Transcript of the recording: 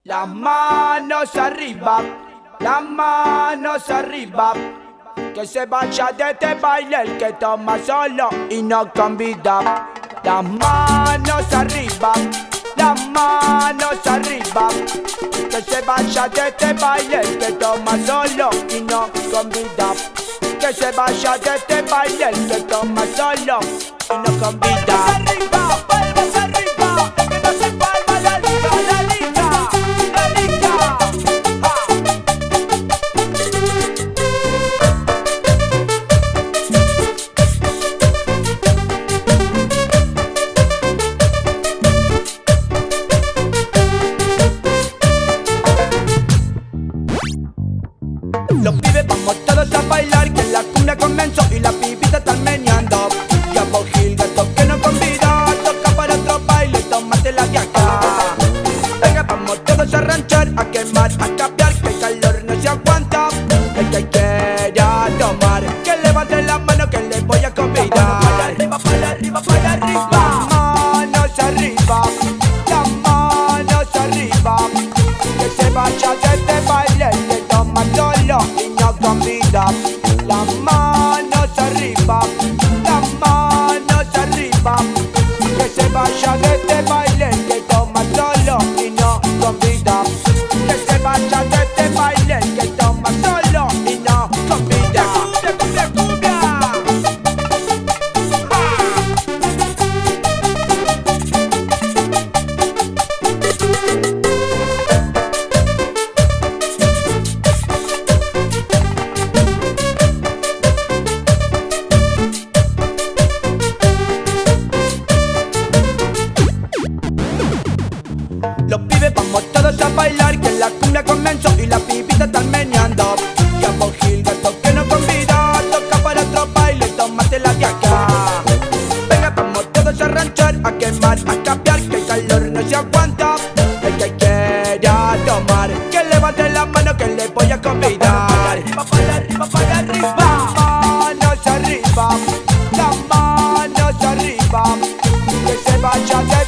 Las manos arriba, las manos arriba. Que se vaya de este baile el que toma solo y no convida. Las manos arriba, las manos arriba. Que se vaya de este baile el que toma solo y no convida. Que se vaya de este baile el que toma solo y no convida. Palmas arriba, el que no se palma la liga, la liga, la liga. Los pibes vamos todos a bailar, que la cumbia comenzó y las pibitas están meneando. Y a Bogil, gato que no convida, toca para otro baile, tómatela de acá. Venga, vamos todos a ranchar, a quemar, a capear, que el calor no se aguanta. El que quiera tomar, que levante la mano que le voy a convidar. Para arriba, para arriba, para arriba. Las manos arriba, las manos arriba. Que se vaya de este baile, que toma solo y no convida. Las manos arriba, las manos arriba. Que se vaya de este baile, que toma solo y no convida. Que se vaya de este baile, que toma solo y no convida. ¡Cumbia, cumbia, cumbia! Los pibes vamos todos a bailar, que la cumbia comenzó y las pibitas están meneando. Y a Bogil, gato que no convida, toca para otro baile, tómatela de acá. Venga, vamos todos a ranchar, a quemar, a capear, que el calor no se aguanta. El que quiera tomar, que levante la mano que le voy a convidar. Para arriba, para arriba, para arriba. Las manos arriba, las manos arriba. Que se vaya de